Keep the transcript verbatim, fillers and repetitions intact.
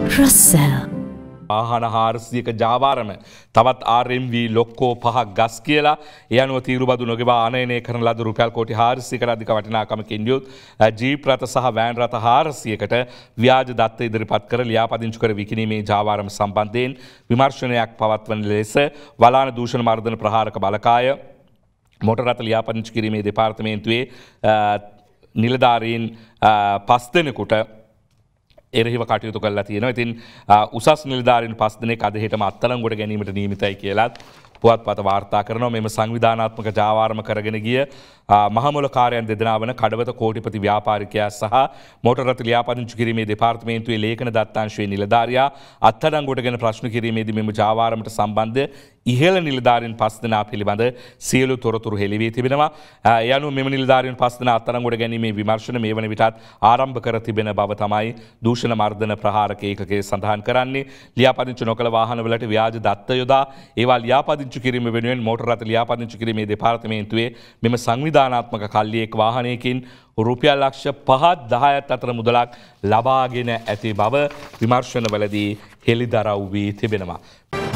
Russell. ආහන හාරසියක ජාවාරම තවත් R එම් වී ලොක්කෝ පහක් ගස් කියලා ඒ අනුව තීරුබදු නොගෙවා ආනයනය කරන ලද රුපියල් කෝටි හාරසියකට අධික වටිනාකමකින් යුත් ජීප් රථ සහ වෑන් රථ හාරසියකට ව්‍යාජ දත්ත ඉදිරිපත් කර ලියාපදිංචි කර විකිණීමේ ජාවාරම සම්බන්ධයෙන් විමර්ශනයක් පවත්වන ලෙස වලාන දූෂණ මර්දන ප්‍රහාරක බලකාය මොටර් රථ ලියාපදිංචි කිරීමේ දෙපාර්තමේන්තුවේ නිලධාරීන් පස් දෙනෙකුට එරහිව කටයුතු කරලා තියෙනවා. ඉතින් උසස් නිලධාරීන් පස් දෙනෙක් අද හෙටම අත්අඩංගුවට ගැනීමට නියමිතයි කියලාත් පුවත්පත වාර්තා කරනවා. මෙම සංවිධානාත්මක ජාවාරම කරගෙන ගිය මහමුලකාරයන් දෙදෙනා වන කඩවත කෝටිපති ව්‍යාපාරිකයා සහ මෝටර් රථ ලියාපදිංචි කිරීමේ දෙපාර්තමේන්තුවේ ලේඛන දත්තාංශයේ නිලධාරියා අත්අඩංගුවට ගෙන ප්‍රශ්න කිරීමේදී මෙම ජාවාරමට සම්බන්ධ ඉහළ නිලධාරීන් පස් දෙනා පිළිබඳ සියලු තොරතුරු හෙළි වී තිබෙනවා. ඒ අනුව මෙම නිලධාරීන් පස් දෙනා අත්අඩංගුවට ගැනීමේ විමර්ශන මේ වන විටත් ආරම්භ කර තිබෙන බව තමයි දූෂණ මර්දන ප්‍රහාරක ඒකකයේ සඳහන් කරන්නේ. ලියාපදිංචි නොකළ වාහනවලට ව්‍යාජ දත්ත යොදා ඒවා ලියාපදිංචි කිරීම වෙනුවෙන් මෝටර් රථ ලියාපදිංචි කිරීමේ දෙපාර්තමේන්තුවේ මෙම සංවිධානාත්මක කල්ලියෙක් වාහනයකින් රුපියල් ලක්ෂ පහත් දහයත් අතර මුදලක් ලබාගෙන ඇති බව විමර්ශනවලදී හෙළිදරව් වී තිබෙනවා.